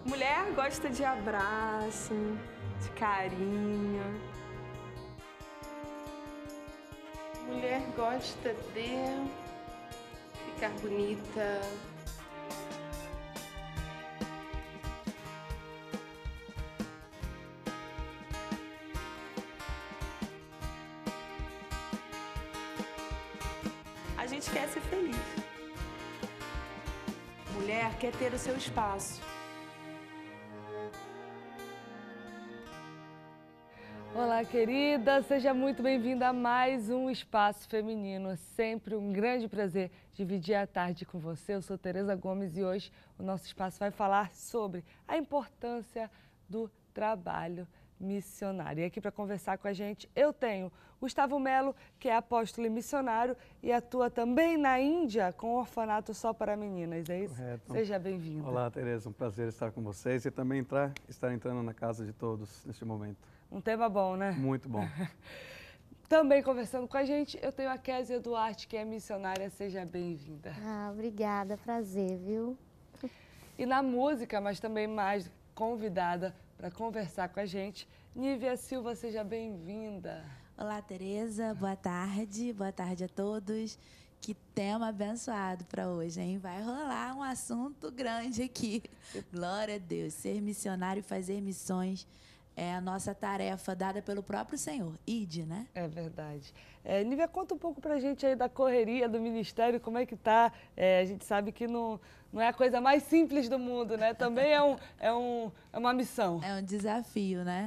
Mulher gosta de abraço, de carinho. Mulher gosta de ficar bonita. A gente quer ser feliz. Mulher quer ter o seu espaço. Olá, querida! Seja muito bem-vinda a mais um Espaço Feminino. É sempre um grande prazer dividir a tarde com você. Eu sou Tereza Gomes e hoje o nosso espaço vai falar sobre a importância do trabalho missionário. E aqui para conversar com a gente eu tenho Gustavo Melo, que é apóstolo e missionário e atua também na Índia com um orfanato só para meninas, é isso? Correto. Seja bem-vinda. Olá, Tereza, um prazer estar com vocês e também estar entrando na casa de todos neste momento. Um tema bom, né? Muito bom. Também conversando com a gente, eu tenho a Kézia Duarte, que é missionária. Seja bem-vinda. Obrigada, prazer, viu? E na música, mas também mais convidada para conversar com a gente, Nívia Silva, seja bem-vinda. Olá, Tereza, boa tarde a todos. Que tema abençoado para hoje, hein? Vai rolar um assunto grande aqui. Glória a Deus, ser missionário e fazer missões é a nossa tarefa dada pelo próprio Senhor. Ide, né? É verdade. Nívia, conta um pouco pra gente aí da correria do ministério, como é que tá? A gente sabe que não é a coisa mais simples do mundo, né? Também é uma missão. É um desafio, né?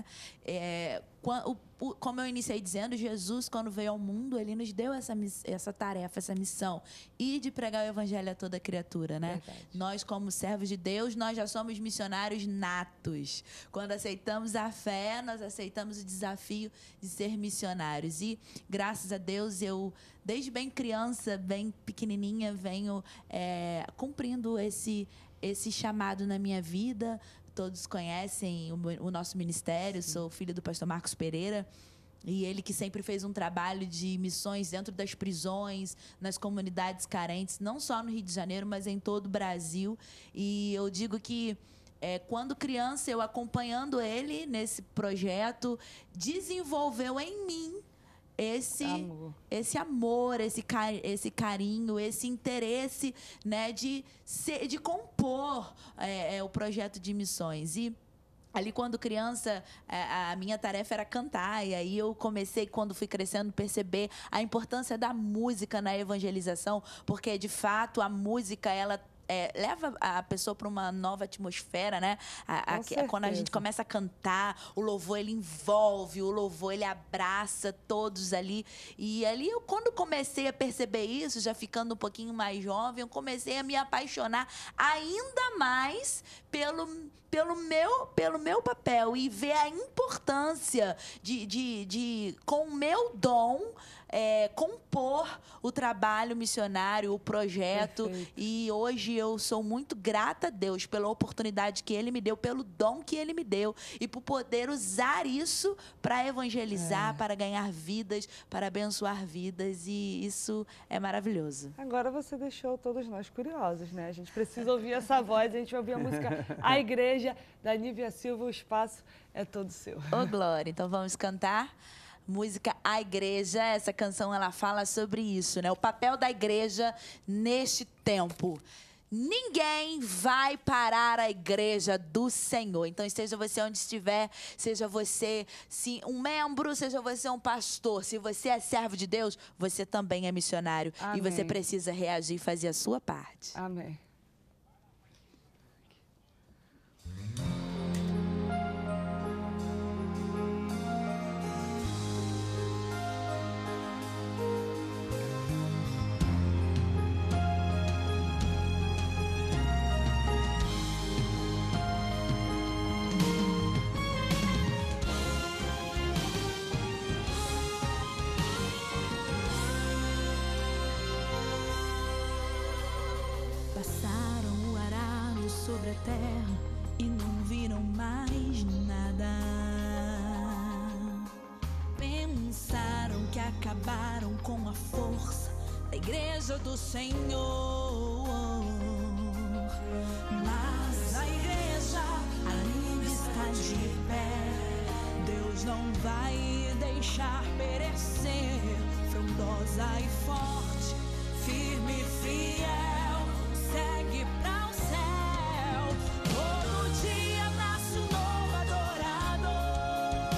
Como eu iniciei dizendo, Jesus, quando veio ao mundo, ele nos deu essa tarefa, essa missão, e de pregar o evangelho a toda criatura, né? Verdade. Nós, como servos de Deus, nós já somos missionários natos. Quando aceitamos a fé, nós aceitamos o desafio de ser missionários. E, graças a Deus, eu, desde bem criança, bem pequenininha, venho cumprindo esse chamado na minha vida. Todos conhecem o nosso ministério. Sim. Sou filha do pastor Marcos Pereira. E ele que sempre fez um trabalho de missões dentro das prisões, nas comunidades carentes, não só no Rio de Janeiro, mas em todo o Brasil. E eu digo que, quando criança, eu acompanhando ele nesse projeto, desenvolveu em mim esse amor, esse carinho, esse interesse, né, de compor o projeto de missões. E ali, quando criança, a minha tarefa era cantar, e aí eu comecei, quando fui crescendo, perceber a importância da música na evangelização, porque, de fato, a música, ela leva a pessoa para uma nova atmosfera, né? Quando a gente começa a cantar, o louvor, ele envolve, o louvor, ele abraça todos ali. E ali, quando comecei a perceber isso, já ficando um pouquinho mais jovem, eu comecei a me apaixonar ainda mais pelo meu papel e ver a importância de com o meu dom, compor o trabalho missionário, o projeto. Perfeito. E hoje eu sou muito grata a Deus pela oportunidade que Ele me deu, pelo dom que Ele me deu e por poder usar isso para evangelizar, para ganhar vidas, para abençoar vidas, e isso é maravilhoso. Agora você deixou todos nós curiosos, né? A gente precisa ouvir essa voz, a gente vai ouvir a música A Igreja, da Nívia Silva. O espaço é todo seu. Ô, glória! Então vamos cantar música A Igreja. Essa canção, ela fala sobre isso, né? O papel da igreja neste tempo. Ninguém vai parar a igreja do Senhor. Então, esteja você onde estiver, seja você um membro, seja você um pastor, se você é servo de Deus, você também é missionário. Amém. E você precisa reagir e fazer a sua parte. Amém. Passaram o arado sobre a terra e não viram mais nada. Pensaram que acabaram com a força da igreja do Senhor. Mas a igreja deixar perecer. Frondosa e forte, firme e fiel, segue pra o céu. Todo dia nasce um novo adorador.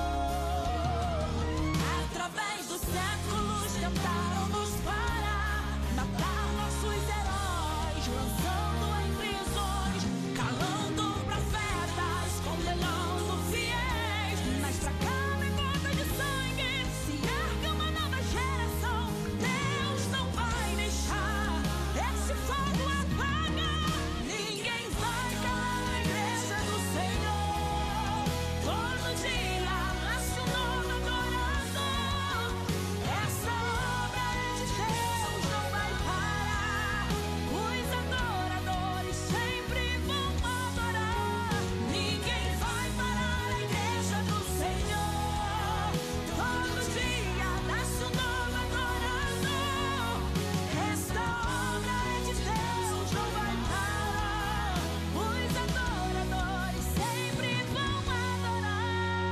Através dos séculos tentaram nos parar, matar nossos heróis, lançando em prisões, calando profetas, condenando fiéis. Mas pra cada gota de sangue se ergue uma nova geração. Deus não vai deixar esse fogo apagar. Ninguém vai calar a igreja do Senhor. Todo dia nasce um novo adorador. Essa obra é de Deus, não vai parar. Os adoradores sempre vão adorar. Ninguém vai parar a igreja do Senhor. Todo dia nasce um novo adorador. Esta obra é de Deus, não vai parar. Os adoradores sempre vão adorar.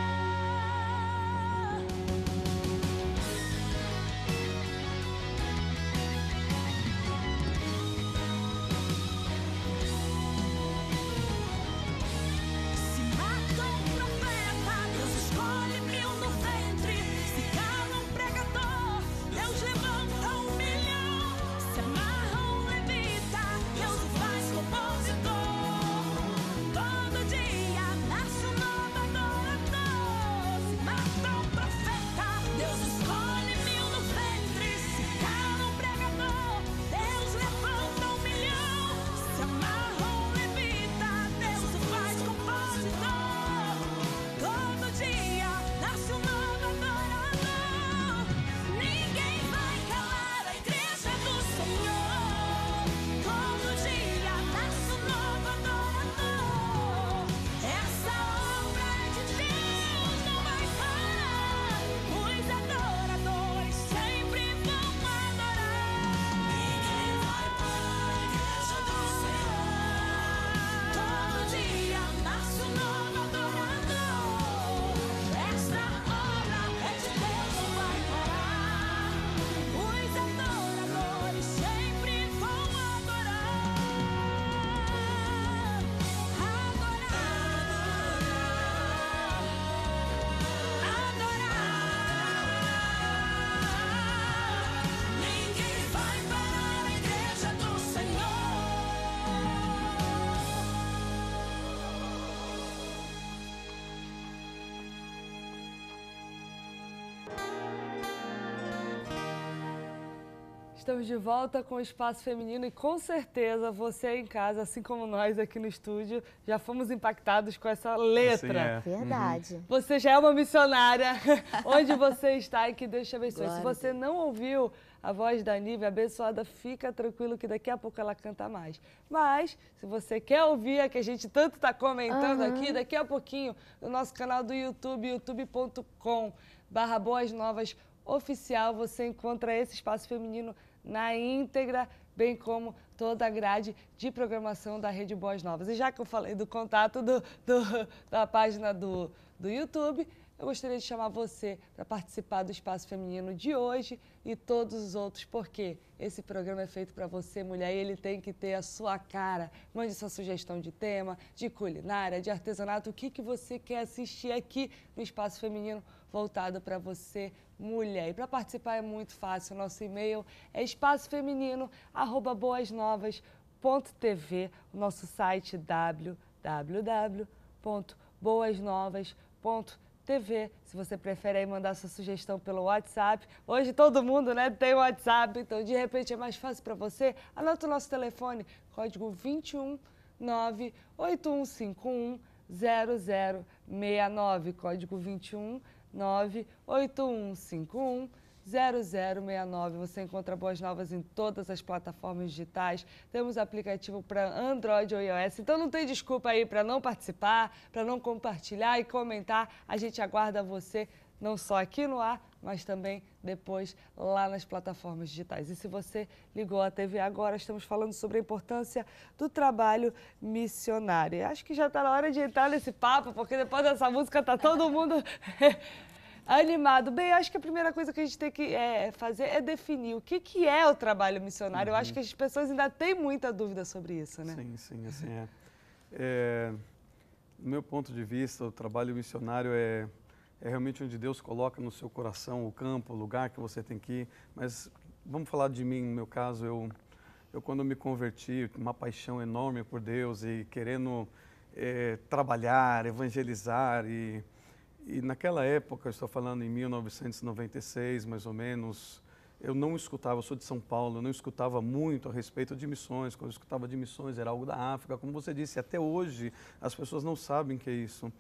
Se matam um profeta, Deus escolhe 1000 no ventre. Se cala um pregador, Deus levanta 1 milhão. Se amarra um levita, Deus o faz compositor. Todo dia nasce um novo adorador. Se mata um profeta, Deus escolhe 1000 no ventre. Se cala um pregador, Deus levanta 1 milhão. Se amarra um levita, Deus o faz compositor. Todo dia nasce um novo adorador. Ninguém vai calar a igreja do Senhor. Todo dia nasce um novo adorador. Essa obra é de Deus, não vai parar. Os adoradores sempre vão adorar. Ninguém vai parar a igreja do Senhor. Todo dia nasce um novo adorador. Esta obra é de Deus, não vai parar. Os adoradores sempre vão adorar. Ninguém vai parar a igreja do Senhor. Estamos de volta com o Espaço Feminino e com certeza você aí em casa, assim como nós aqui no estúdio, já fomos impactados com essa letra. Assim é. Verdade. Você já é uma missionária, onde você está e que Deus te abençoe. Glória Se você não ouviu a voz da Nívia abençoada, fica tranquilo que daqui a pouco ela canta mais. Mas, se você quer ouvir a que a gente tanto está comentando aqui, daqui a pouquinho, no nosso canal do YouTube, youtube.com/Boas Novas Oficial, você encontra esse Espaço Feminino na íntegra, bem como toda a grade de programação da Rede Boas Novas. E já que eu falei do contato da página do YouTube, eu gostaria de chamar você para participar do Espaço Feminino de hoje e todos os outros, porque esse programa é feito para você, mulher, e ele tem que ter a sua cara. Mande sua sugestão de tema, de culinária, de artesanato, o que você quer assistir aqui no Espaço Feminino voltado para você, mulher. E para participar é muito fácil, o nosso e-mail é espacofeminino@boasnovas.tv, o nosso site www.boasnovas.tv. Se você prefere aí mandar sua sugestão pelo WhatsApp, hoje todo mundo, né, tem WhatsApp, então de repente é mais fácil para você, anota o nosso telefone, código 21 98151 0069, código 21 98151 0069. Você encontra Boas Novas em todas as plataformas digitais. Temos aplicativo para Android ou iOS. Então não tem desculpa aí para não participar, para não compartilhar e comentar. A gente aguarda você não só aqui no ar, mas também depois lá nas plataformas digitais. E se você ligou a TV agora, estamos falando sobre a importância do trabalho missionário. Acho que já está na hora de entrar nesse papo, porque depois dessa música está todo mundo Animado. Bem, acho que a primeira coisa que a gente tem que fazer é definir o que é o trabalho missionário. Eu acho que as pessoas ainda têm muita dúvida sobre isso, né? Sim, assim do meu ponto de vista, o trabalho missionário é realmente onde Deus coloca no seu coração o campo, o lugar que você tem que ir. Mas vamos falar de mim, no meu caso, eu quando me converti, uma paixão enorme por Deus e querendo trabalhar, evangelizar e naquela época, eu estou falando em 1996, mais ou menos, eu não escutava, eu sou de São Paulo, eu não escutava muito a respeito de missões. Quando eu escutava de missões era algo da África, como você disse, até hoje as pessoas não sabem o que é isso.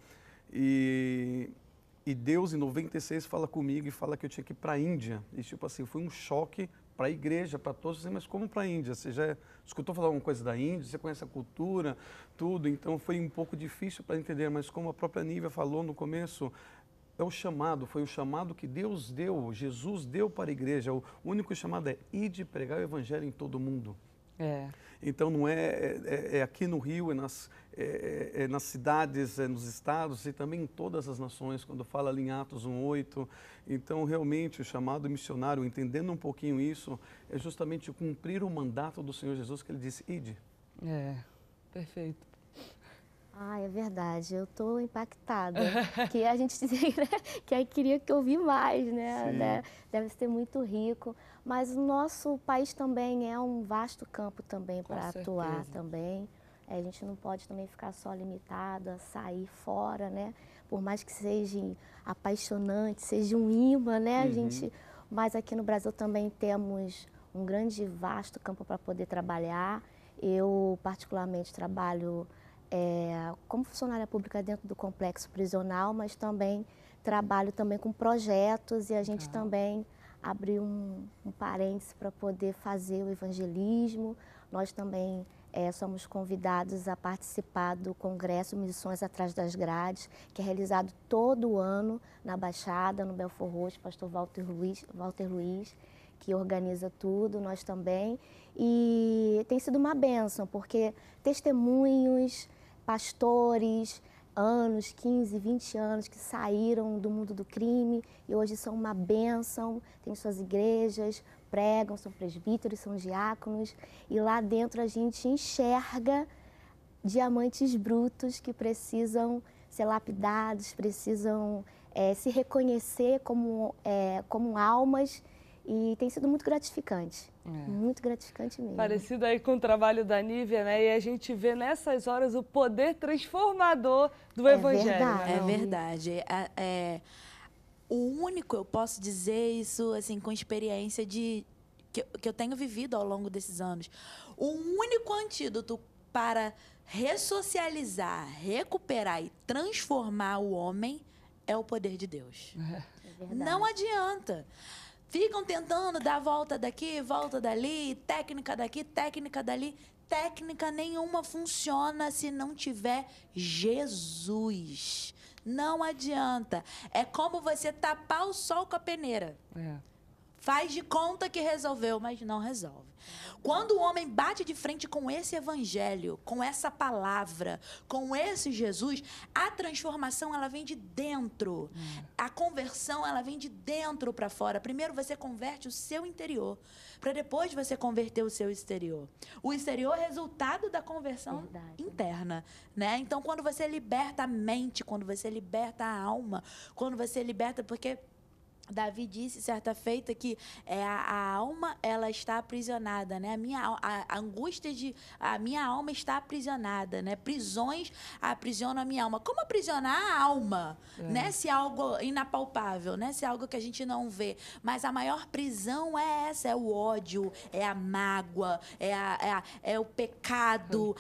E Deus, em 96, fala comigo e fala que eu tinha que ir para a Índia. E tipo assim, foi um choque para a igreja, para todos, assim, mas como para a Índia? Você já escutou falar alguma coisa da Índia? Você conhece a cultura, tudo? Então foi um pouco difícil para entender, mas como a própria Nívia falou no começo, é o chamado, foi o chamado que Deus deu, Jesus deu para a igreja. O único chamado é ide pregar o evangelho em todo mundo. Então não é aqui no Rio, é nas cidades, nos estados e também em todas as nações, quando fala ali em Atos 1:8. Então realmente o chamado missionário, entendendo um pouquinho isso, é justamente cumprir o mandato do Senhor Jesus que ele disse, ide. Perfeito. É verdade, eu estou impactada, que a gente dizia, né, que aí queria que eu ouvisse mais, né? Deve ser muito rico, mas o nosso país também é um vasto campo também para atuar também. A gente não pode também ficar só limitado a sair fora, né? Por mais que seja apaixonante, seja um imã, né? Mas aqui no Brasil também temos um grande, vasto campo para poder trabalhar. Eu particularmente trabalho como funcionária pública dentro do complexo prisional, mas também trabalho também com projetos e a gente também abriu um parêntese para poder fazer o evangelismo. Nós também somos convidados a participar do Congresso Missões Atrás das Grades, que é realizado todo ano na Baixada, no Belfort Roxo, pastor Walter Luiz, que organiza tudo, nós também. E tem sido uma bênção, porque testemunhos, pastores, anos, 15, 20 anos, que saíram do mundo do crime e hoje são uma bênção, têm suas igrejas, pregam, são presbíteros, são diáconos, e lá dentro a gente enxerga diamantes brutos que precisam ser lapidados, precisam se reconhecer como almas, e tem sido muito gratificante. Muito gratificante mesmo. Parecido aí com o trabalho da Nívia, né? E a gente vê nessas horas o poder transformador do Evangelho. Verdade. É verdade. O único, eu posso dizer isso assim com experiência que eu tenho vivido ao longo desses anos. O único antídoto para ressocializar, recuperar e transformar o homem é o poder de Deus. Não adianta. Ficam tentando dar volta daqui, volta dali, técnica daqui, técnica dali. Técnica nenhuma funciona se não tiver Jesus. Não adianta. É como você tapar o sol com a peneira. Faz de conta que resolveu, mas não resolve. Quando o homem bate de frente com esse evangelho, com essa palavra, com esse Jesus, a transformação, ela vem de dentro. A conversão, ela vem de dentro para fora. Primeiro você converte o seu interior, para depois você converter o seu exterior. O exterior é resultado da conversão interna, né? Então, quando você liberta a mente, quando você liberta a alma, quando você liberta... Porque Davi disse certa feita que a alma, ela está aprisionada, né? A angústia a minha alma está aprisionada, né? Prisões aprisionam a minha alma. Como aprisionar a alma, né? Se é algo inapalpável, né? Se é algo que a gente não vê. Mas a maior prisão é essa, é o ódio, é a mágoa, é o pecado,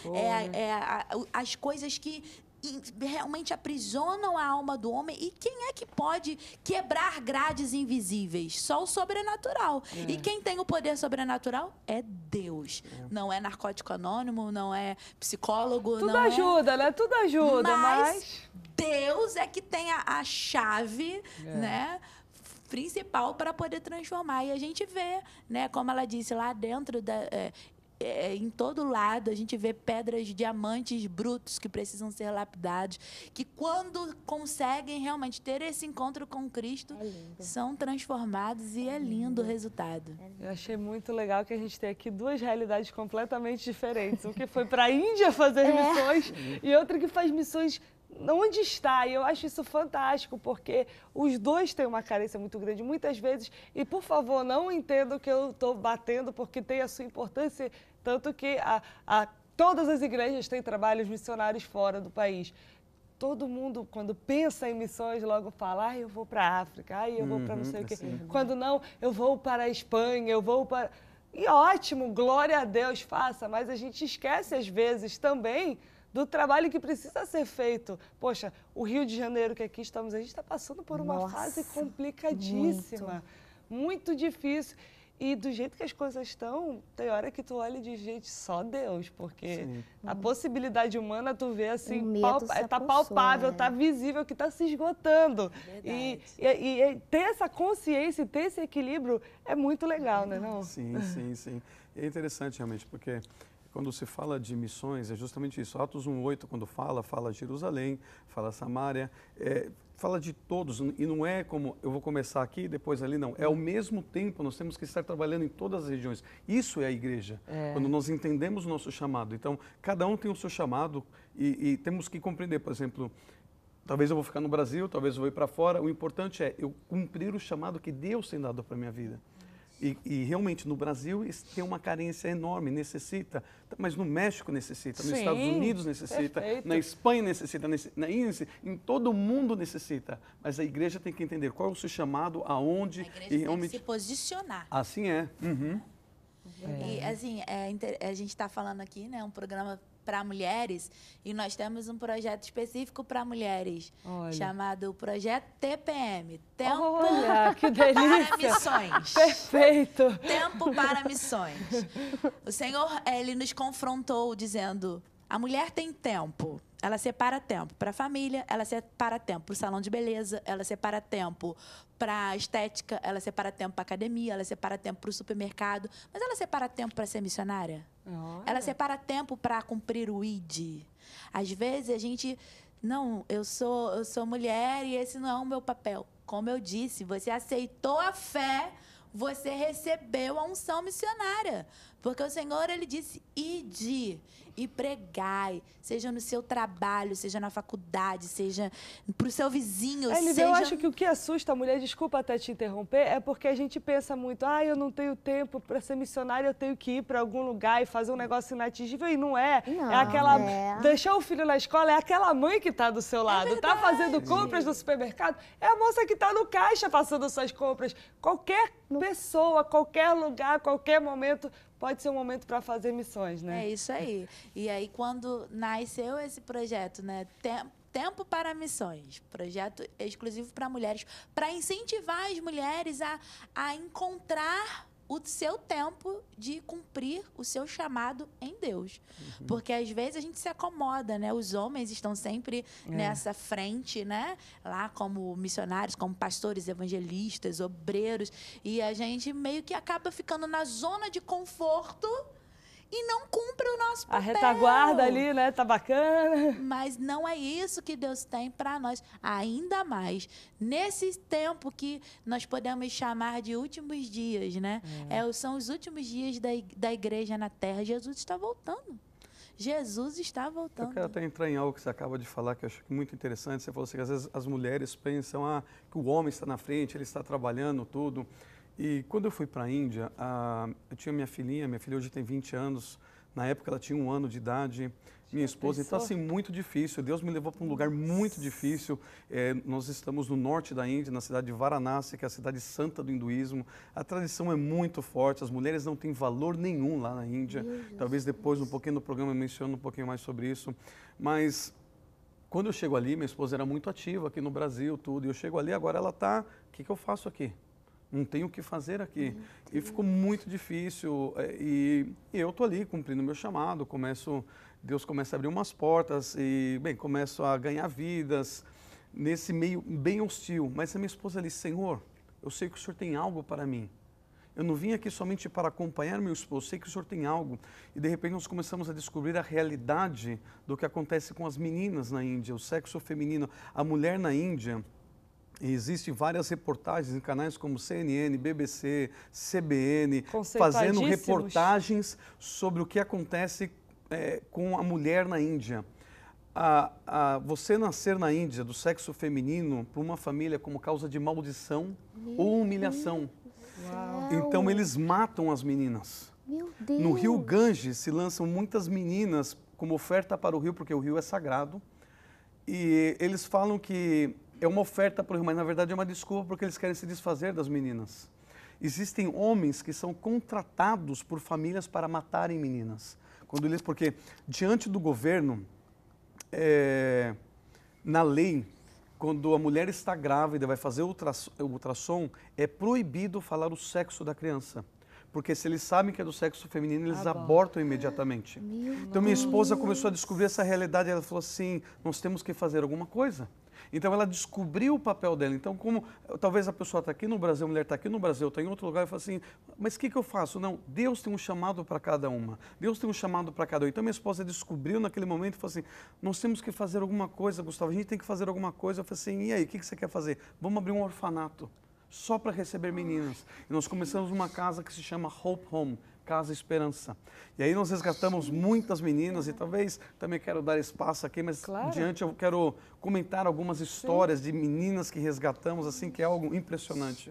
as coisas que realmente aprisionam a alma do homem. E quem é que pode quebrar grades invisíveis? Só o sobrenatural. E quem tem o poder sobrenatural é Deus. Não é narcótico anônimo, não é psicólogo. Tudo ajuda, né? Tudo ajuda, mas Deus é que tem a chave, né? Principal para poder transformar. E a gente vê, né? Como ela disse, lá dentro em todo lado, a gente vê pedras, diamantes brutos que precisam ser lapidados, que quando conseguem realmente ter esse encontro com Cristo, são transformados e é lindo o resultado. Eu achei muito legal que a gente tem aqui duas realidades completamente diferentes. Um que foi para a Índia fazer missões e outro que faz missões onde está. E eu acho isso fantástico, porque os dois têm uma carência muito grande, muitas vezes. E, por favor, não entendam que eu estou batendo, porque tem a sua importância, tanto que todas as igrejas têm trabalhos missionários fora do país. Todo mundo, quando pensa em missões, logo fala, eu vou para a África, eu vou para não sei o quê. Quando não, eu vou para a Espanha, eu vou para... E ótimo, glória a Deus, faça, mas a gente esquece, às vezes, também do trabalho que precisa ser feito. Poxa, o Rio de Janeiro, que aqui estamos, a gente está passando por uma fase complicadíssima, muito difícil. E do jeito que as coisas estão, tem hora que tu olha de gente, só Deus, porque a possibilidade humana, tu vê assim, tá palpável, tá visível que tá se esgotando. E ter essa consciência, ter esse equilíbrio é muito legal, né, não? Sim. É interessante realmente, porque quando se fala de missões, é justamente isso. Atos 1:8, quando fala Jerusalém, fala Samaria, fala de todos, e não é como eu vou começar aqui e depois ali, não. É ao mesmo tempo, nós temos que estar trabalhando em todas as regiões. Isso é a igreja, quando nós entendemos o nosso chamado. Então, cada um tem o seu chamado e temos que compreender, por exemplo, talvez eu vou ficar no Brasil, talvez eu vou ir para fora, o importante é eu cumprir o chamado que Deus tem dado para a minha vida. E realmente no Brasil tem uma carência enorme, necessita, mas no México necessita, nos Estados Unidos necessita, na Espanha necessita, na Índia, em todo o mundo necessita. Mas a igreja tem que entender qual é o seu chamado, aonde... A igreja tem que se posicionar. Assim é. E assim, a gente está falando aqui, né, um programa para mulheres, e nós temos um projeto específico para mulheres, chamado Projeto TPM, Tempo que delícia. para Missões. Perfeito. Tempo para Missões. O Senhor, ele nos confrontou dizendo, a mulher tem tempo, ela separa tempo para a família, ela separa tempo para o salão de beleza, ela separa tempo para a estética, ela separa tempo para a academia, ela separa tempo para o supermercado, mas ela separa tempo para ser missionária? Ela separa tempo para cumprir o ID. Às vezes a gente, não, eu sou mulher e esse não é o meu papel. Como eu disse, você aceitou a fé, você recebeu a unção missionária. Porque o Senhor, ele disse, ide e pregai, seja no seu trabalho, seja na faculdade, seja para o seu vizinho, Eu acho que o que assusta a mulher, desculpa até te interromper, é porque a gente pensa muito, eu não tenho tempo para ser missionária, eu tenho que ir para algum lugar e fazer um negócio inatingível, e não é. Não, é aquela, deixar o filho na escola, é aquela mãe que está do seu lado, está fazendo compras no supermercado, é a moça que está no caixa passando suas compras. Qualquer pessoa, qualquer lugar, qualquer momento, pode ser um momento para fazer missões, né? É isso aí. E aí, quando nasceu esse projeto, né? Tempo para Missões, projeto exclusivo para mulheres, para incentivar as mulheres a encontrar o seu tempo de cumprir o seu chamado em Deus. Porque, às vezes, a gente se acomoda, né? Os homens estão sempre nessa frente, né? Lá como missionários, como pastores, evangelistas, obreiros. E a gente meio que acaba ficando na zona de conforto e não cumpre o nosso papel. A retaguarda ali, né? Tá bacana. Mas não é isso que Deus tem para nós. Ainda mais nesse tempo que nós podemos chamar de últimos dias, né? São os últimos dias da igreja na terra. Jesus está voltando. Jesus está voltando. Eu quero até entrar em algo que você acaba de falar, que eu acho muito interessante. Você falou assim, que às vezes as mulheres pensam que o homem está na frente, ele está trabalhando tudo. E quando eu fui para a Índia, eu tinha minha filha hoje tem 20 anos, na época ela tinha 1 ano de idade, minha esposa, então assim, muito difícil, Deus me levou para um lugar muito difícil, nós estamos no norte da Índia, na cidade de Varanasi, que é a cidade santa do hinduísmo, a tradição é muito forte, as mulheres não têm valor nenhum lá na Índia, talvez depois, um pouquinho no programa, eu menciono um pouquinho mais sobre isso, mas quando eu chego ali, minha esposa era muito ativa aqui no Brasil, tudo, e eu chego ali, agora ela está, o que eu faço aqui? Não tenho o que fazer aqui. E ficou muito difícil. E eu estou ali cumprindo meu chamado, Deus começa a abrir umas portas e, começo a ganhar vidas nesse meio bem hostil. Mas a minha esposa disse, Senhor, eu sei que o Senhor tem algo para mim. Eu não vim aqui somente para acompanhar meu esposo, sei que o senhor tem algo. E de repente nós começamos a descobrir a realidade do que acontece com as meninas na Índia, o sexo feminino, a mulher na Índia. E existem várias reportagens em canais como CNN, BBC, CBN, fazendo reportagens sobre o que acontece com a mulher na Índia. Você nascer na Índia do sexo feminino para uma família como causa de maldição ou humilhação. Então eles matam as meninas. Meu Deus. No rio Ganges se lançam muitas meninas como oferta para o rio, porque o rio é sagrado. E eles falam que é uma oferta para o rio, mas na verdade é uma desculpa porque eles querem se desfazer das meninas. Existem homens que são contratados por famílias para matarem meninas. Porque diante do governo, na lei, quando a mulher está grávida e vai fazer ultrassom, é proibido falar o sexo da criança. Porque se eles sabem que é do sexo feminino, eles abortam imediatamente. Então minha esposa começou a descobrir essa realidade, ela falou assim, nós temos que fazer alguma coisa. Então ela descobriu o papel dela. Então como talvez a pessoa está aqui no Brasil, a mulher está aqui no Brasil, está em outro lugar, e fala assim, mas o que eu faço? Não, Deus tem um chamado para cada uma. Deus tem um chamado para cada um. Então minha esposa descobriu naquele momento e falou assim, nós temos que fazer alguma coisa, Gustavo, a gente tem que fazer alguma coisa. Eu falei assim, e aí, o que você quer fazer? Vamos abrir um orfanato, só para receber meninas. E nós começamos uma casa que se chama Hope Home, Casa Esperança. E aí nós resgatamos muitas meninas e talvez também quero dar espaço aqui, mas diante eu quero comentar algumas histórias de meninas que resgatamos, assim, que é algo impressionante.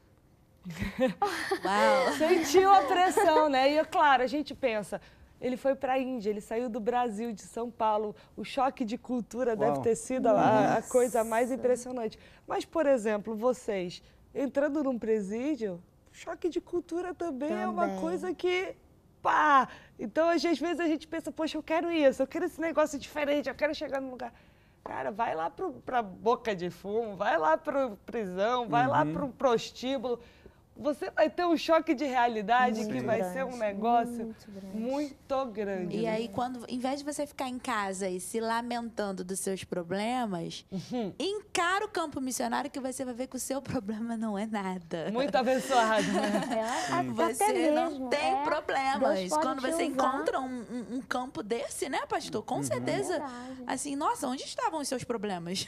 Uau. Sentiu a pressão, né? E claro, a gente pensa, ele foi para a Índia, ele saiu do Brasil, de São Paulo, o choque de cultura deve ter sido a coisa mais impressionante. Mas, por exemplo, vocês entrando num presídio, choque de cultura também é uma coisa que, pá! Então, às vezes a gente pensa, poxa, eu quero isso, eu quero esse negócio diferente, eu quero chegar num lugar. Cara, vai lá pra boca de fumo, vai lá pra prisão, vai lá pro prostíbulo. Você vai ter um choque de realidade que vai ser um negócio muito grande. E aí, em vez de você ficar em casa e se lamentando dos seus problemas, encara o campo missionário que você vai ver que o seu problema não é nada. Muito abençoado, né? Você não tem problemas. Quando você encontra um campo desse, né, pastor? Com certeza. Assim, nossa, onde estavam os seus problemas?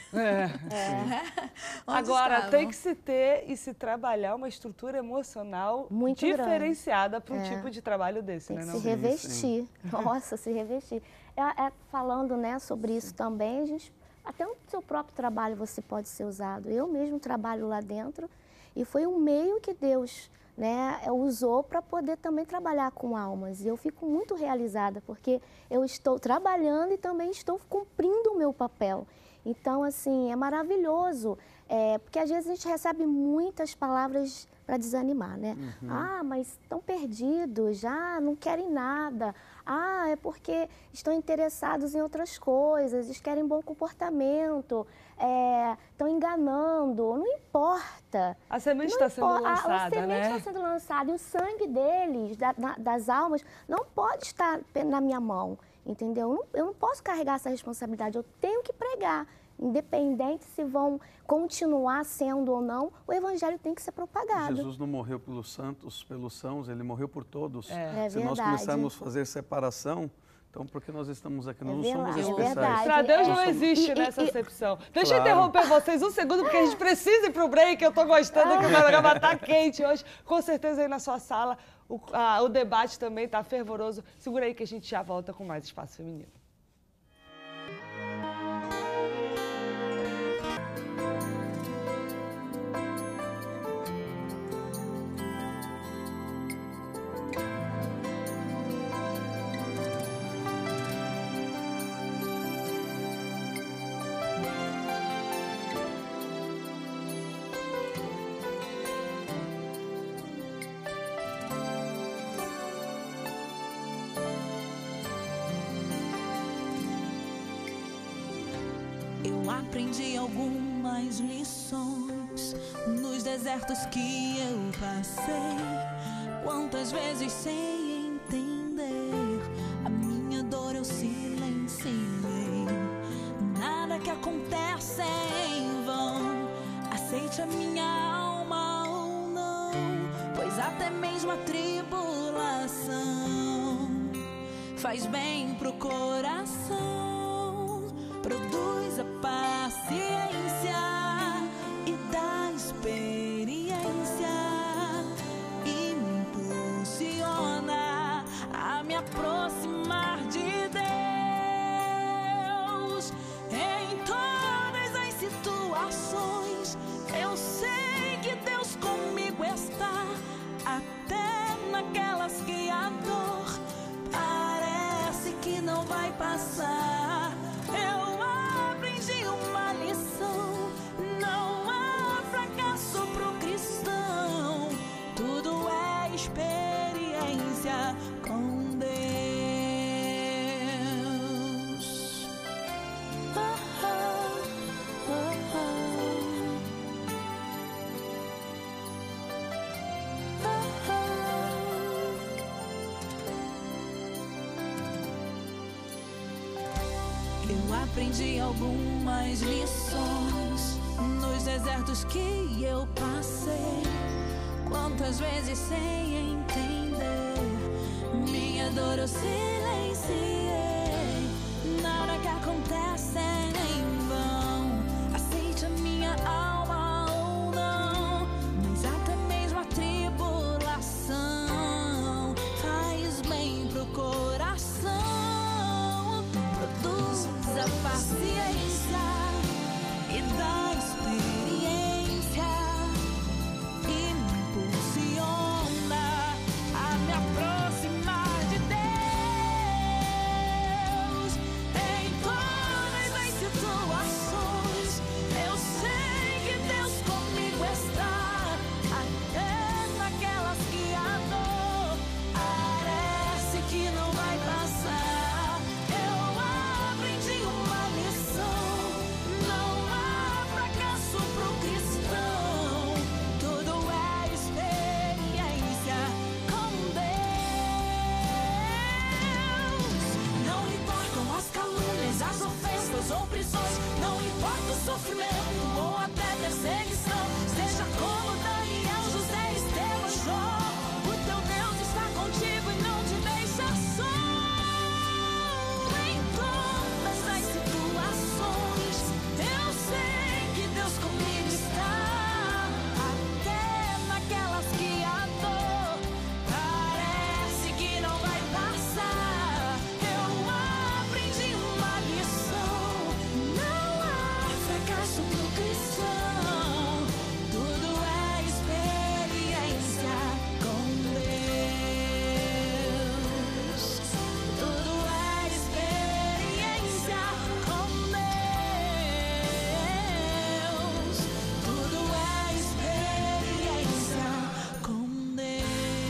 Agora, tem que se ter e se trabalhar uma estrutura emocional muito diferenciada para um tipo de trabalho desse, tem né? Que se revestir. Nossa, se revestir. Falando, né, sobre isso também, até no seu próprio trabalho você pode ser usado. Eu mesmo trabalho lá dentro e foi um meio que Deus, né, usou para poder também trabalhar com almas. E eu fico muito realizada porque eu estou trabalhando e também estou cumprindo o meu papel. Então, assim, é maravilhoso, porque às vezes a gente recebe muitas palavras para desanimar, né? Ah, mas estão perdidos, não querem nada. Ah, é porque estão interessados em outras coisas, eles querem bom comportamento, estão enganando, não importa. A semente está sendo lançada, a semente né? está sendo lançada e o sangue deles, das almas, não pode estar na minha mão, entendeu? Eu não posso carregar essa responsabilidade, eu tenho que pregar. Independente se vão continuar sendo ou não, o evangelho tem que ser propagado. Jesus não morreu pelos santos, pelos sãos, ele morreu por todos. Se verdade. nós começarmos a fazer separação, então por que nós estamos aqui? Nós não somos especiais. Para Deus não existe nessa acepção. Deixa eu interromper vocês um segundo, porque a gente precisa ir para o break. Eu estou gostando que o programa está quente hoje. Com certeza aí na sua sala o debate também está fervoroso. Segura aí que a gente já volta com mais Espaço Feminino. Eu aprendi algumas lições nos desertos que eu passei. Quantas vezes sem entender a minha dor eu silenciei. Nada que acontece é em vão. Aceite a minha alma ou não, pois até mesmo mesma tribulação faz bem pro coração, produz a paciência e dá experiência e me impulsiona a me aproximar de Deus. Em todas as situações eu sei que Deus comigo está, até naquelas que a dor parece que não vai passar. Eu aprendi uma lição: não há fracasso pro cristão, tudo é experiência com Deus. Eu aprendi algumas lições nos desertos que eu passei. Quantas vezes sem entender minha dor eu silenciei. Nada que acontece é em vão, aceite a minha alma ou não, mas até mesmo a tribulação faz bem pro coração, produz a paciência e dá experiência e me impulsiona a me aproximar de Deus. Em todas as situações eu sei que Deus comigo está, até naquelas que a dor parece que não vai passar. Eu aprendi uma lição: não há fracasso pro cristão, tudo é experiência com Deus. Não importam as calúnias, as ofensas ou prisões, não importa o sofrimento ou até perseguição, seja como Daniel, José, Estevão, Jó, o teu Deus está contigo e não te deixa só. Em todas as situações eu sei que Deus comigo está, até naquelas que a dor parece que não vai passar. Eu aprendi uma lição: não há fracasso pro cristão, tudo é experiência com Deus. Tudo é experiência com Deus. Tudo é experiência com Deus.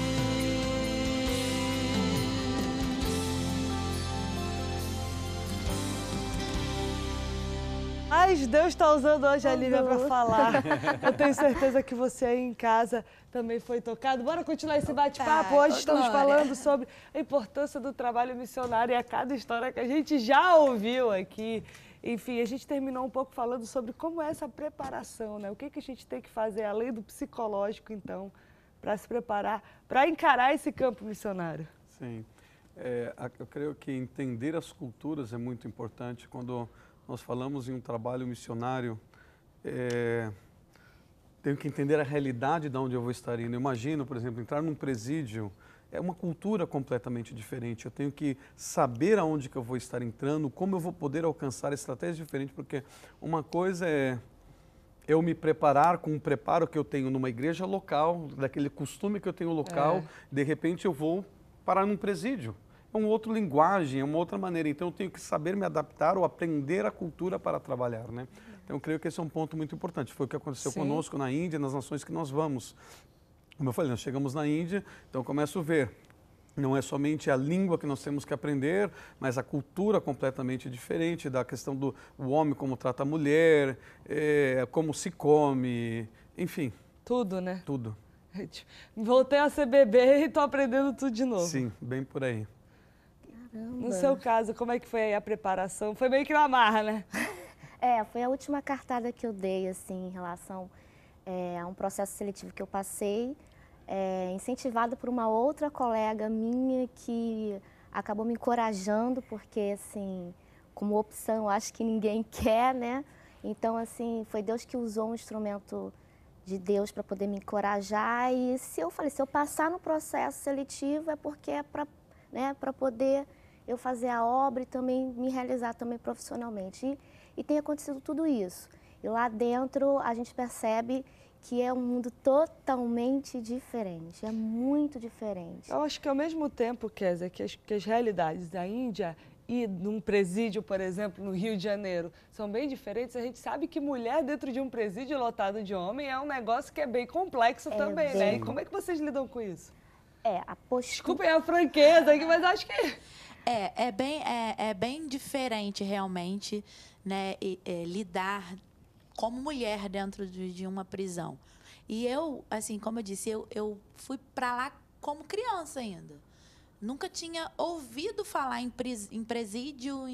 Mas Deus está usando hoje a Lívia para Usou. falar. Eu tenho certeza que você aí em casa também foi tocado. Bora continuar esse bate-papo. Hoje estamos falando sobre a importância do trabalho missionário e a cada história que a gente já ouviu aqui. Enfim, a gente terminou um pouco falando sobre como é essa preparação, né? O que a gente tem que fazer, além do psicológico, então, para se preparar, para encarar esse campo missionário. Sim. Eu creio que entender as culturas é muito importante. Quando nós falamos em um trabalho missionário, tenho que entender a realidade de onde eu vou estar indo. Eu imagino, por exemplo, entrar num presídio, é uma cultura completamente diferente. Eu tenho que saber aonde que eu vou estar entrando, como eu vou poder alcançar estratégias diferentes, porque uma coisa é eu me preparar com um preparo que eu tenho numa igreja local, daquele costume que eu tenho local, de repente eu vou parar num presídio. É uma outra linguagem, é uma outra maneira. Então eu tenho que saber me adaptar ou aprender a cultura para trabalhar, né? Então eu creio que esse é um ponto muito importante. Foi o que aconteceu conosco na Índia, nas nações que nós vamos. Como eu falei, nós chegamos na Índia, então eu começo a ver. Não é somente a língua que nós temos que aprender, mas a cultura completamente diferente, da questão do homem, como trata a mulher, como se come, enfim. Tudo, né? Tudo. Voltei a ser bebê e estou aprendendo tudo de novo. Sim, bem por aí. No seu caso, como é que foi aí a preparação? Foi meio que na marra, né? Foi a última cartada que eu dei, assim, em relação a um processo seletivo que eu passei. incentivada por uma outra colega minha que acabou me encorajando, porque, assim, como opção, eu acho que ninguém quer, né? Então, assim, foi Deus que usou um instrumento de Deus para poder me encorajar. E se eu passar no processo seletivo é porque é para, né, para poder eu fazer a obra e também me realizar também profissionalmente. E tem acontecido tudo isso. E lá dentro a gente percebe que é um mundo totalmente diferente, é muito diferente. Eu acho que ao mesmo tempo, Kézia, que as realidades da Índia e num presídio, por exemplo, no Rio de Janeiro, são bem diferentes, a gente sabe que mulher dentro de um presídio lotado de homem é um negócio que é bem complexo também, né? E como é que vocês lidam com isso? A postura... Desculpem a franqueza aqui, mas acho que... É bem diferente, realmente, né, lidar como mulher dentro de uma prisão. E eu, assim, como eu disse, eu fui para lá como criança ainda. Nunca tinha ouvido falar em presídio,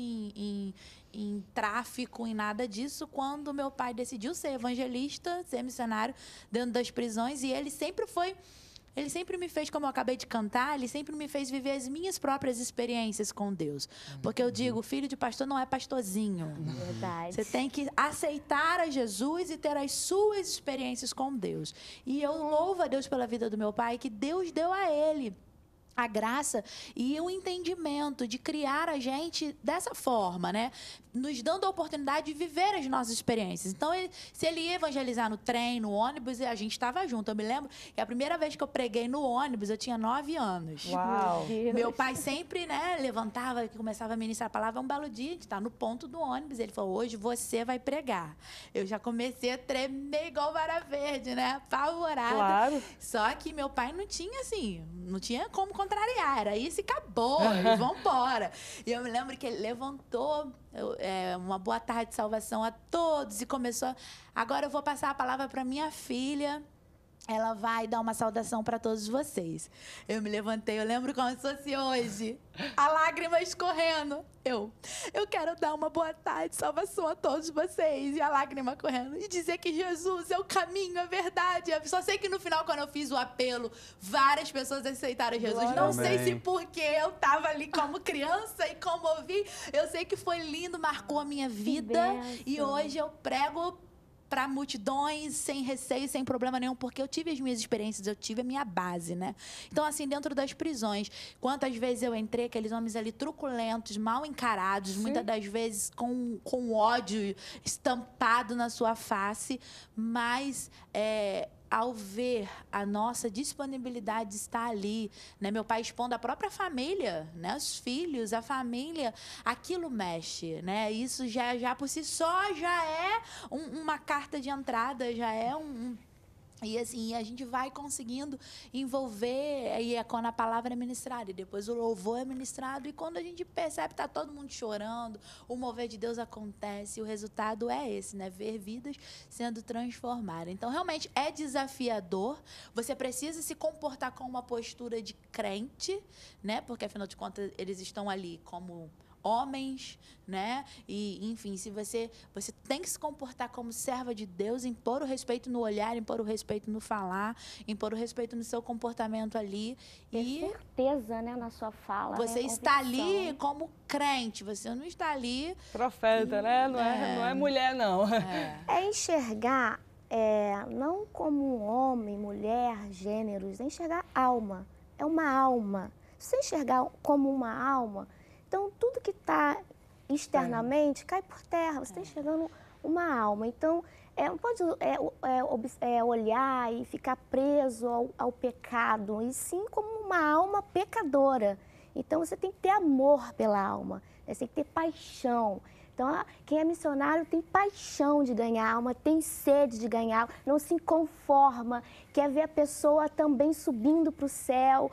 em tráfico, em nada disso, quando meu pai decidiu ser evangelista, ser missionário dentro das prisões. E ele sempre me fez, como eu acabei de cantar, ele sempre me fez viver as minhas próprias experiências com Deus. Porque eu digo, filho de pastor não é pastorzinho. Verdade. Você tem que aceitar a Jesus e ter as suas experiências com Deus. E eu louvo a Deus pela vida do meu pai, que Deus deu a ele a graça e o entendimento de criar a gente dessa forma, né? Nos dando a oportunidade de viver as nossas experiências. Então, se ele ia evangelizar no trem, no ônibus, a gente estava junto. Eu me lembro que a primeira vez que eu preguei no ônibus, eu tinha 9 anos. Uau! Meu pai sempre, né, levantava, começava a ministrar a palavra. Um belo dia, a gente está no ponto do ônibus. Ele falou, hoje você vai pregar. Eu já comecei a tremer igual vara verde, né? Apavorada. Claro. Só que meu pai não tinha, assim, não tinha como contrariar. Era isso e acabou. E vambora. E eu me lembro que ele levantou... uma boa tarde de salvação a todos e começou. Agora eu vou passar a palavra para minha filha. Ela vai dar uma saudação para todos vocês. Eu me levantei, eu lembro como se fosse hoje. A lágrima escorrendo. Eu quero dar uma boa tarde, salvação a todos vocês. E a lágrima correndo. E dizer que Jesus é o caminho, a verdade. Eu só sei que no final, quando eu fiz o apelo, várias pessoas aceitaram Jesus. Glória. Não sei se porque eu estava ali como criança e comovi. Eu sei que foi lindo, marcou a minha vida. E hoje eu prego para multidões, sem receio, sem problema nenhum, porque eu tive as minhas experiências, eu tive a minha base, né? Então, assim, dentro das prisões, quantas vezes eu entrei, aqueles homens ali truculentos, mal encarados, muitas das vezes com ódio estampado na sua face, mas... ao ver a nossa disponibilidade de estar ali, né? Meu pai expondo a própria família, né? Os filhos, a família, aquilo mexe, né? Isso já por si só já é uma carta de entrada, já é E assim, a gente vai conseguindo envolver, aí é quando a palavra é ministrada, e depois o louvor é ministrado, e quando a gente percebe, tá todo mundo chorando, o mover de Deus acontece, e o resultado é esse, né? Ver vidas sendo transformadas. Então, realmente, é desafiador, você precisa se comportar com uma postura de crente, né? Porque, afinal de contas, eles estão ali como... homens, né? E, enfim, se você tem que se comportar como serva de Deus, impor o respeito no olhar, impor o respeito no falar, impor o respeito no seu comportamento ali. E certeza, né, na sua fala. Você está ali como crente, você não está ali... Profeta, né? Não é mulher, não. É enxergar, não como um homem, mulher, gêneros, é enxergar alma. É uma alma. Se você enxergar como uma alma... Então, tudo que está externamente cai por terra. Você está enxergando uma alma. Então, não pode olhar e ficar preso ao pecado, e sim como uma alma pecadora. Então, você tem que ter amor pela alma, né? Você tem que ter paixão. Então, quem é missionário tem paixão de ganhar alma, tem sede de ganhar, não se conforma, quer ver a pessoa também subindo para o céu,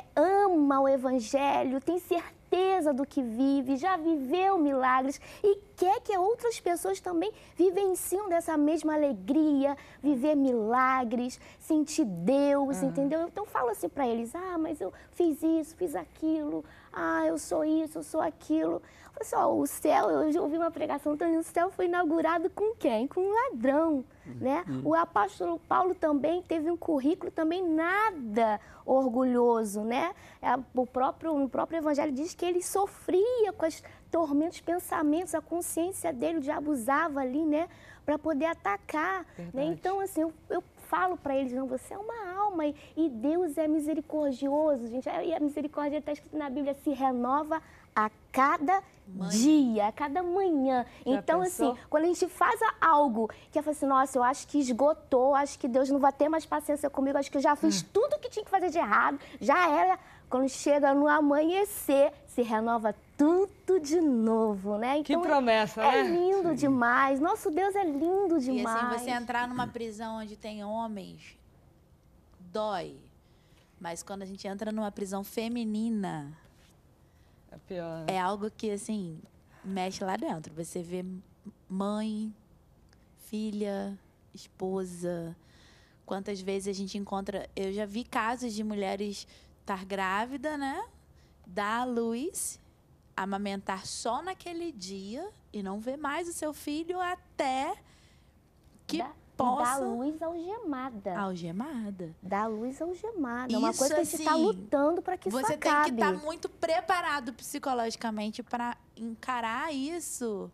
ama o evangelho, tem certeza do que vive, já viveu milagres e quer que outras pessoas também vivenciam dessa mesma alegria, viver milagres, sentir Deus, entendeu? Então eu falo assim para eles, mas eu fiz isso, fiz aquilo, eu sou isso, eu sou aquilo. Eu falei assim, o céu, eu já ouvi uma pregação, o céu foi inaugurado com quem? Com um ladrão, né? O apóstolo Paulo também teve um currículo também nada orgulhoso, né? No próprio evangelho diz que ele sofria com os tormentos, pensamentos, a consciência dele, o diabo usava ali, né? Para poder atacar, né? Então, assim, eu falo para eles, não, você é uma alma e Deus é misericordioso, gente. E a misericórdia está escrita na Bíblia, se renova a cada dia, a cada manhã. Então, assim, quando a gente faz algo que eu falo assim, nossa, eu acho que esgotou, acho que Deus não vai ter mais paciência comigo, acho que eu já fiz tudo que tinha que fazer de errado, já era. Quando chega no amanhecer, se renova tudo de novo, né? Então, que promessa, né? É lindo demais. Nosso Deus é lindo demais. E assim, você entrar numa prisão onde tem homens, dói. Mas quando a gente entra numa prisão feminina, é pior. É algo que, assim, mexe lá dentro. Você vê mãe, filha, esposa. Quantas vezes a gente encontra... Eu já vi casos de mulheres estar grávida, né? Dar à luz, amamentar só naquele dia e não ver mais o seu filho até que possa... Dar luz algemada. Algemada. Dar luz algemada. É Isso, uma coisa que a gente está assim, lutando para que isso acabe. Você tem que estar muito preparado psicologicamente para encarar isso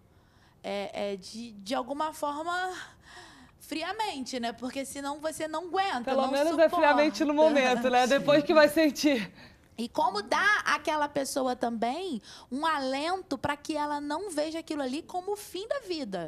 de alguma forma friamente, né? Porque senão você não aguenta, Pelo menos suporta. É friamente no momento, né? Depois que vai sentir. E como dá àquela pessoa também um alento para que ela não veja aquilo ali como o fim da vida.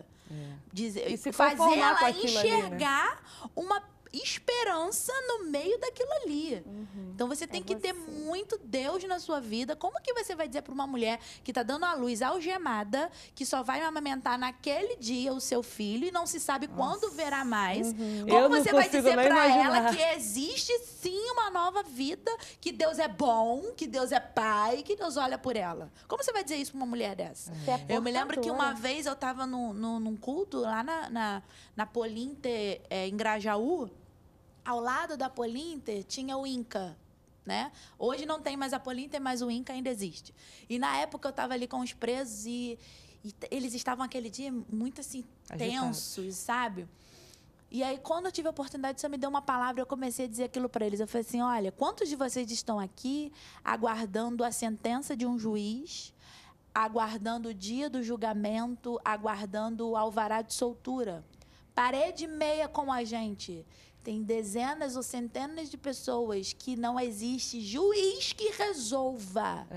Fazer ela enxergar uma esperança no meio daquilo ali. Então você tem que ter muito Deus na sua vida. Como que você vai dizer para uma mulher que está dando à luz algemada, que só vai amamentar naquele dia o seu filho e não se sabe quando verá mais? Como você vai dizer para ela que existe sim uma nova vida, que Deus é bom, que Deus é pai, que Deus olha por ela? Como você vai dizer isso para uma mulher dessa? Eu me lembro que uma vez eu estava num culto lá na Polinter, em Grajaú. Ao lado da Polinter tinha o Inca, né? Hoje não tem mais a Polinter, mas o Inca ainda existe. E na época eu estava ali com os presos e eles estavam aquele dia muito assim, tensos, sabe? E aí, quando eu tive a oportunidade, você me deu uma palavra, eu comecei a dizer aquilo para eles. Eu falei assim, olha, quantos de vocês estão aqui aguardando a sentença de um juiz, aguardando o dia do julgamento, aguardando o alvará de soltura? Parede e meia com a gente. Tem dezenas ou centenas de pessoas que não existe juiz que resolva.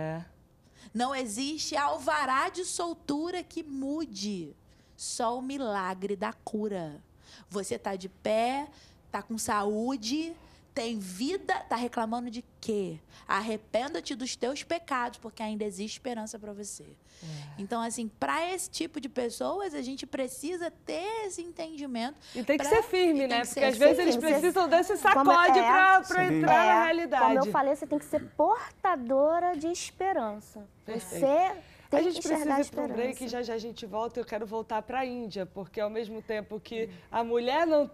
Não existe alvará de soltura que mude. Só o milagre da cura. Você está de pé, está com saúde, tem vida, está reclamando de quê? Arrependa-te dos teus pecados, porque ainda existe esperança para você. Então, assim, para esse tipo de pessoas, a gente precisa ter esse entendimento. E tem que ser firme, né? Porque às vezes eles precisam desse sacode para entrar na realidade. Como eu falei, você tem que ser portadora de esperança. Você tem que enxergar a esperança. A gente precisa ir para um break e já já a gente volta. Eu quero voltar para a Índia, porque ao mesmo tempo que a mulher não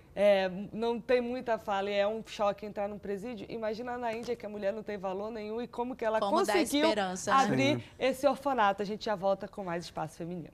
tem muita fala e é um choque entrar num presídio, imagina na Índia que a mulher não tem valor nenhum e como que ela conseguiu abrir esse orfanato. A gente já volta com mais Espaço Feminino.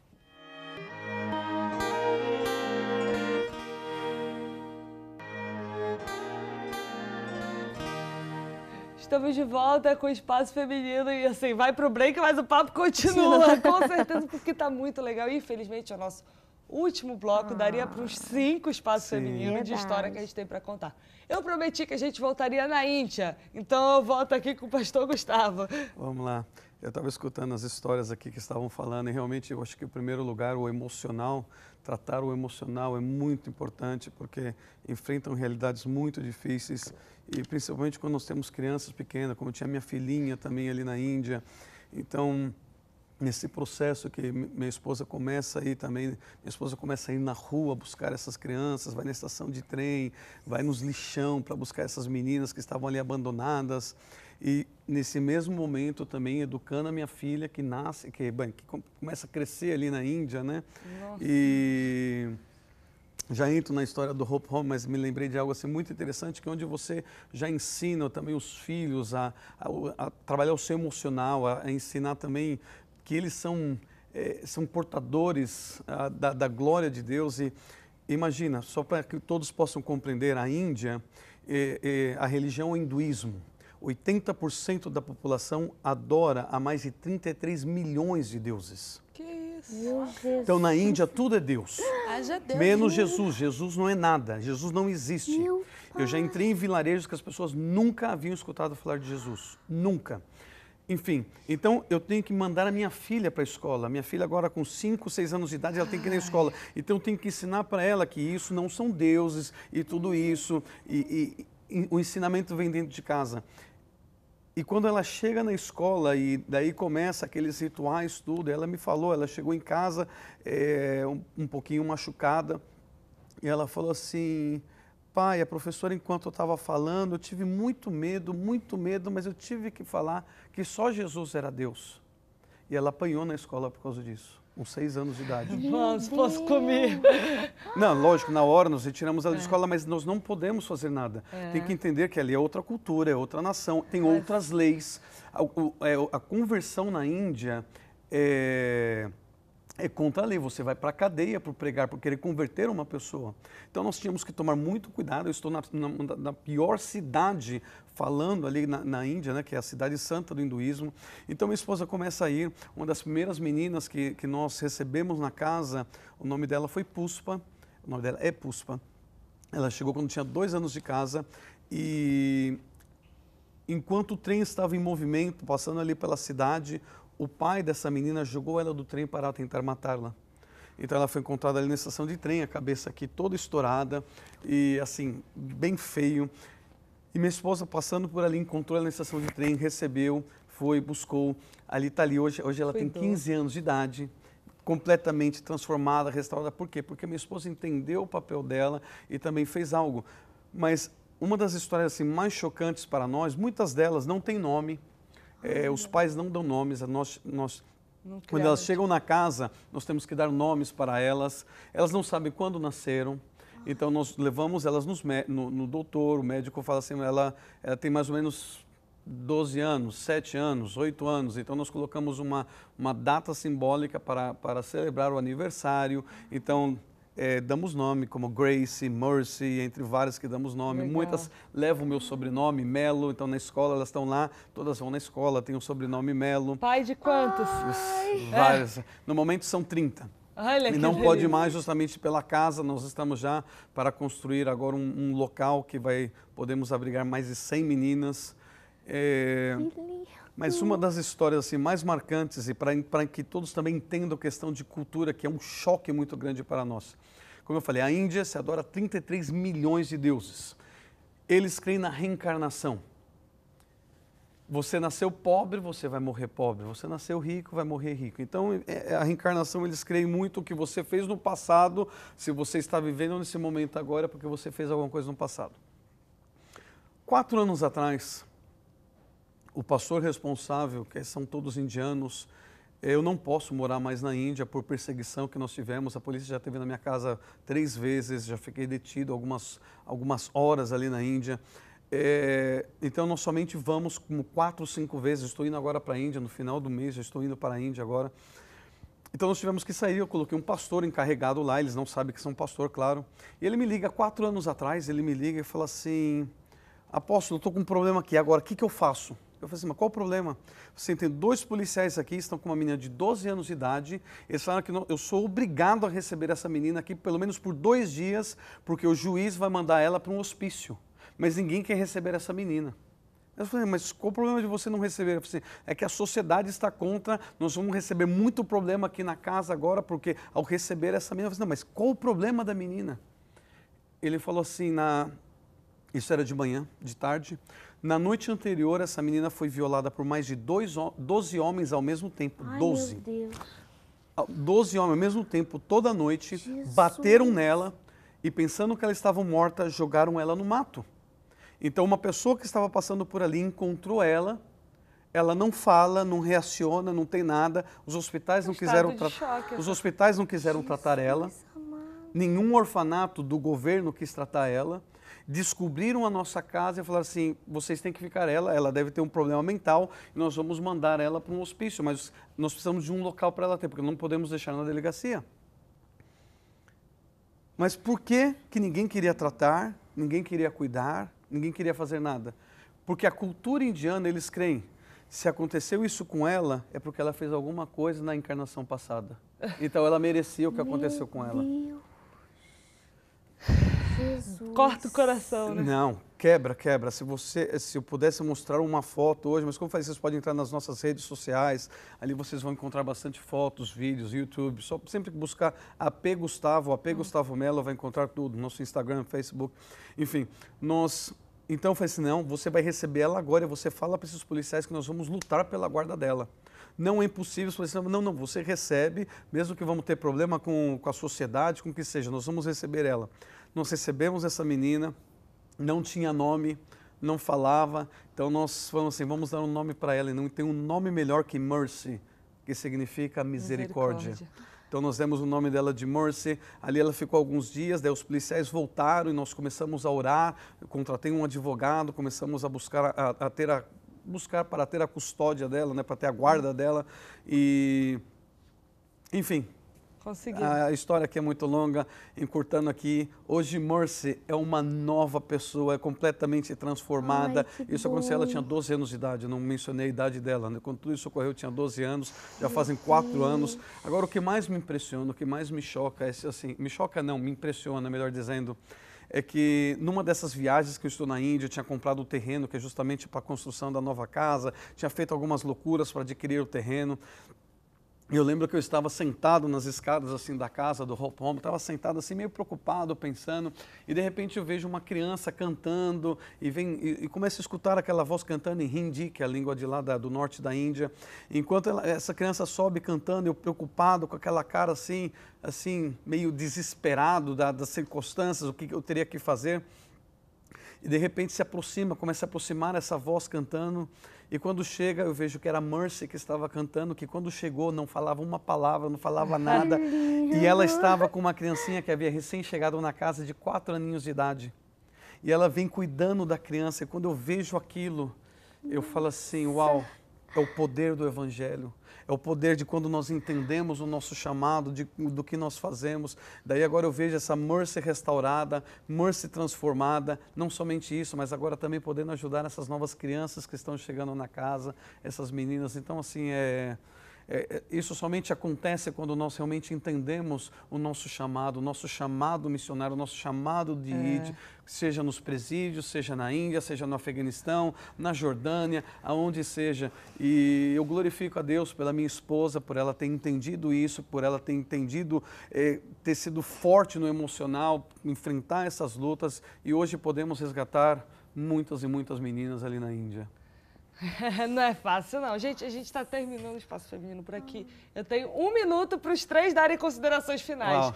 Estamos de volta com o Espaço Feminino e assim, vai pro break, mas o papo continua, com certeza, porque tá muito legal. E, infelizmente, é o nosso último bloco, daria para uns 5 espaços femininos de história que a gente tem para contar. Eu prometi que a gente voltaria na Índia, então eu volto aqui com o pastor Gustavo. Vamos lá. Eu estava escutando as histórias aqui que estavam falando e realmente eu acho que, em primeiro lugar, o emocional, tratar o emocional é muito importante porque enfrentam realidades muito difíceis e principalmente quando nós temos crianças pequenas, como tinha minha filhinha também ali na Índia. Então, nesse processo que minha esposa começa a ir também, minha esposa começa a ir na rua buscar essas crianças, vai na estação de trem, vai nos lixão para buscar essas meninas que estavam ali abandonadas. E nesse mesmo momento também educando a minha filha que nasce, que começa a crescer ali na Índia, né? Nossa. E já entro na história do Hope Home, mas me lembrei de algo assim muito interessante, que é onde você já ensina também os filhos a trabalhar o seu emocional, a ensinar também que eles são portadores da glória de Deus. E imagina, só para que todos possam compreender, a Índia, a religião é o hinduísmo. 80% da população adora a mais de 33 milhões de deuses. Que isso? Meu Jesus. Então, na Índia, tudo é Deus. Haja Deus. Menos Jesus. Jesus não é nada. Jesus não existe. Meu Eu já entrei em vilarejos que as pessoas nunca haviam escutado falar de Jesus. Nunca. Enfim, então eu tenho que mandar a minha filha para a escola. Minha filha agora com 5, 6 anos de idade, ela tem que ir na escola. Então eu tenho que ensinar para ela que isso não são deuses e tudo isso. E o ensinamento vem dentro de casa. E quando ela chega na escola e daí começa aqueles rituais, tudo, ela me falou, ela chegou em casa um pouquinho machucada e ela falou assim: pai, a professora, enquanto eu estava falando, eu tive muito medo, mas eu tive que falar que só Jesus era Deus. E ela apanhou na escola por causa disso, com 6 anos de idade. Nossa, posso comer? Não, lógico, na hora nós retiramos ela da escola, mas nós não podemos fazer nada. Tem que entender que ali é outra cultura, é outra nação, tem outras leis. A conversão na Índia é contra a lei. Você vai para a cadeia por pregar, por querer converter uma pessoa. Então nós tínhamos que tomar muito cuidado. Eu estou na pior cidade falando ali na Índia, né, que é a cidade santa do hinduísmo. Então minha esposa começa a ir. Uma das primeiras meninas que nós recebemos na casa, o nome dela foi Puspa. O nome dela é Puspa. Ela chegou quando tinha 2 anos de casa e enquanto o trem estava em movimento, passando ali pela cidade, o pai dessa menina jogou ela do trem para tentar matá-la. Então ela foi encontrada ali na estação de trem, a cabeça aqui toda estourada e assim, bem feio. E minha esposa passando por ali, encontrou ela na estação de trem, recebeu, foi, buscou. Ali está ali, hoje ela tem 15 anos de idade, completamente transformada, restaurada. Por quê? Porque minha esposa entendeu o papel dela e também fez algo. Mas uma das histórias assim, mais chocantes para nós, muitas delas não têm nome. Os pais não dão nomes, quando elas chegam na casa, nós temos que dar nomes para elas. Elas não sabem quando nasceram, então nós levamos elas no doutor, o médico fala assim, ela tem mais ou menos 12 anos, 7 anos, 8 anos, então nós colocamos uma data simbólica para celebrar o aniversário, então damos nome como Grace, Mercy, entre várias que damos nome. Legal. Muitas levam o meu sobrenome, Melo, então na escola elas estão lá, todas vão na escola, tem o sobrenome Melo. Pai de quantos? Várias. No momento são 30. Olha, E não pode mais justamente pela casa, nós estamos já para construir agora um local que podemos abrigar mais de 100 meninas. Mas uma das histórias assim, mais marcantes e para que todos também entendam a questão de cultura, que é um choque muito grande para nós. Como eu falei, a Índia se adora 33 milhões de deuses. Eles creem na reencarnação. Você nasceu pobre, você vai morrer pobre. Você nasceu rico, vai morrer rico. Então, a reencarnação, eles creem muito o que você fez no passado, se você está vivendo nesse momento agora, é porque você fez alguma coisa no passado. 4 anos atrás, o pastor responsável, que são todos indianos, eu não posso morar mais na Índia por perseguição que nós tivemos. A polícia já esteve na minha casa 3 vezes, já fiquei detido algumas horas ali na Índia. Então nós somente vamos como 4 ou 5 vezes. Estou indo agora para a Índia, no final do mês já estou indo para a Índia agora. Então nós tivemos que sair, eu coloquei um pastor encarregado lá, eles não sabem que são pastor, claro. E ele me liga 4 anos atrás, ele me liga e fala assim: apóstolo, eu estou com um problema aqui agora, o que eu faço? Eu falei assim, mas qual o problema? Você tem 2 policiais aqui, estão com uma menina de 12 anos de idade, eles falaram que eu sou obrigado a receber essa menina aqui pelo menos por 2 dias, porque o juiz vai mandar ela para um hospício, mas ninguém quer receber essa menina. Eu falei, mas qual o problema de você não receber? Eu falei, é que a sociedade está contra, nós vamos receber muito problema aqui na casa agora, porque ao receber essa menina, eu falei, não, mas qual o problema da menina? Ele falou assim, isso era de manhã, de tarde, na noite anterior, essa menina foi violada por mais de 12 homens ao mesmo tempo. Ai, 12. meu Deus. 12 homens ao mesmo tempo, toda noite, Jesus. bateram nela e pensando que ela estava morta, jogaram ela no mato. Então, uma pessoa que estava passando por ali encontrou ela, ela não fala, não reaciona, não tem nada. Os hospitais não quiseram tratar ela. Nenhum orfanato do governo quis tratar ela. Descobriram a nossa casa e falaram assim, vocês têm que ficar ela deve ter um problema mental e nós vamos mandar ela para um hospício, mas nós precisamos de um local para ela ter, porque não podemos deixar na delegacia. Mas por que ninguém queria tratar, ninguém queria cuidar, ninguém queria fazer nada? Porque a cultura indiana, eles creem, se aconteceu isso com ela, é porque ela fez alguma coisa na encarnação passada. Então ela merecia o que aconteceu com ela. Jesus. Corta o coração, né? Não, quebra. Se eu pudesse mostrar uma foto hoje, mas como faz, vocês podem entrar nas nossas redes sociais, ali vocês vão encontrar bastante fotos, vídeos, YouTube, só sempre que buscar AP Gustavo Mello, vai encontrar tudo, nosso Instagram, Facebook, enfim, então eu falei assim, não, você vai receber ela agora e você fala para esses policiais que nós vamos lutar pela guarda dela. Não é impossível, não, você recebe, mesmo que vamos ter problema com a sociedade, com o que seja, nós vamos receber ela. Nós recebemos essa menina, não tinha nome, não falava, então nós falamos assim, vamos dar um nome para ela, e não tem um nome melhor que Mercy, que significa misericórdia. Então nós demos o nome dela de Mercy, ali ela ficou alguns dias, daí os policiais voltaram e nós começamos a orar, eu contratei um advogado, começamos a buscar para ter a custódia dela, né, para ter a guarda dela e, enfim, a história aqui é muito longa, encurtando aqui, hoje Mercy é uma nova pessoa, é completamente transformada. Isso aconteceu, ela tinha 12 anos de idade, eu não mencionei a idade dela, né? Quando tudo isso ocorreu, eu tinha 12 anos, já fazem 4 anos. Agora, o que mais me impressiona, o que mais me choca, é assim, me impressiona, melhor dizendo, é que numa dessas viagens que eu estou na Índia, eu tinha comprado o terreno, que é justamente para a construção da nova casa, tinha feito algumas loucuras para adquirir o terreno. Eu lembro que eu estava sentado nas escadas assim da casa do Hope Home, estava sentado assim meio preocupado, pensando, e de repente eu vejo uma criança cantando e começo a escutar aquela voz cantando em Hindi, que é a língua de lá do norte da Índia. Enquanto essa criança sobe cantando, eu preocupado com aquela cara assim meio desesperado das circunstâncias, o que eu teria que fazer. E de repente começa a aproximar essa voz cantando. E quando chega, eu vejo que era Mercy que estava cantando, que quando chegou não falava uma palavra, não falava nada. E ela estava com uma criancinha que havia recém-chegado na casa de 4 aninhos de idade. E ela vem cuidando da criança. E quando eu vejo aquilo, eu falo assim, uau, é o poder do Evangelho. É o poder de quando nós entendemos o nosso chamado, do que nós fazemos. Daí agora eu vejo essa Mercy restaurada, Mercy transformada, não somente isso, mas agora também podendo ajudar essas novas crianças que estão chegando na casa, essas meninas. Então, assim, isso somente acontece quando nós realmente entendemos o nosso chamado missionário, o nosso chamado de ir, seja nos presídios, seja na Índia, seja no Afeganistão, na Jordânia, aonde seja. E eu glorifico a Deus pela minha esposa, por ela ter entendido isso, por ela ter entendido, ter sido forte no emocional, enfrentar essas lutas, e hoje podemos resgatar muitas e muitas meninas ali na Índia. Não é fácil, não. Gente, a gente está terminando o Espaço Feminino por aqui. Eu tenho 1 minuto para os 3 darem considerações finais.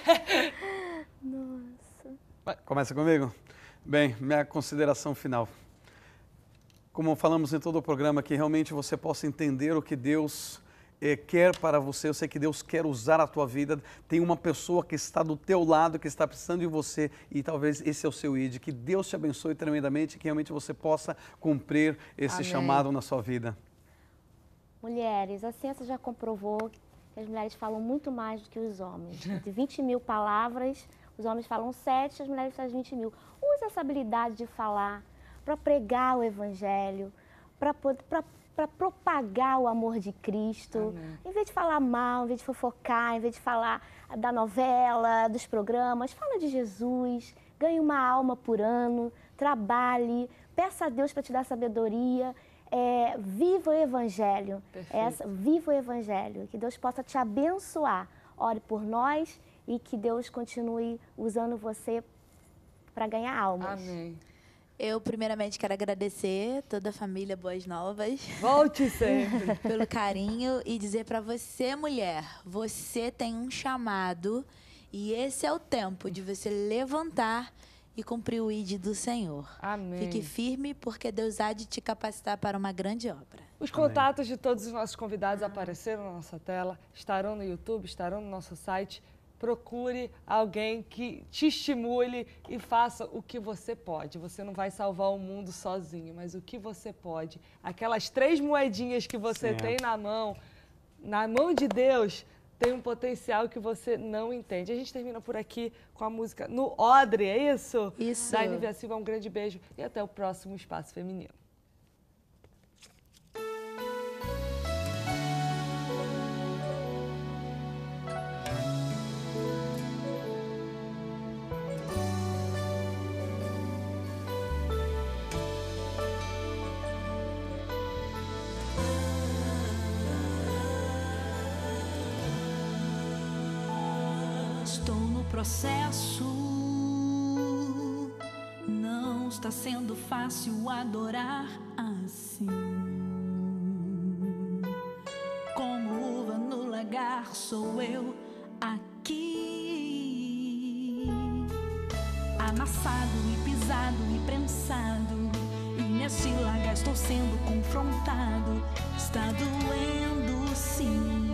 Nossa. Começa comigo? Bem, minha consideração final. Como falamos em todo o programa, que realmente você possa entender o que Deus quer para você. Eu sei que Deus quer usar a tua vida. Tem uma pessoa que está do teu lado, que está precisando de você, e talvez esse é o seu ID. Que Deus te abençoe tremendamente, que realmente você possa cumprir esse chamado na sua vida. Mulheres, a ciência já comprovou que as mulheres falam muito mais do que os homens. De 20 mil palavras, os homens falam 7, as mulheres falam 20 mil. Use essa habilidade de falar para pregar o Evangelho, para propagar o amor de Cristo. Amém. Em vez de falar mal, em vez de fofocar, em vez de falar da novela, dos programas, fala de Jesus, ganhe uma alma por ano, trabalhe, peça a Deus para te dar sabedoria, viva o Evangelho. Viva o Evangelho, que Deus possa te abençoar. Ore por nós e que Deus continue usando você para ganhar almas. Amém. Eu, primeiramente, quero agradecer toda a família Boas Novas. Volte sempre. Pelo carinho e dizer para você, mulher, você tem um chamado e esse é o tempo de você levantar e cumprir o ID do Senhor. Amém. Fique firme, porque Deus há de te capacitar para uma grande obra. Os contatos de todos os nossos convidados apareceram na nossa tela, estarão no YouTube, estarão no nosso site. Procure alguém que te estimule e faça o que você pode. Você não vai salvar o mundo sozinho, mas o que você pode. Aquelas 3 moedinhas que você tem na mão de Deus, tem um potencial que você não entende. A gente termina por aqui com a música No Odre, é isso? Isso. Da Nívia Silva, um grande beijo e até o próximo Espaço Feminino. Estou no processo, não está sendo fácil adorar assim. Como uva no lagar sou eu aqui, amassado e pisado e prensado, e nesse lagar estou sendo confrontado. Está doendo sim.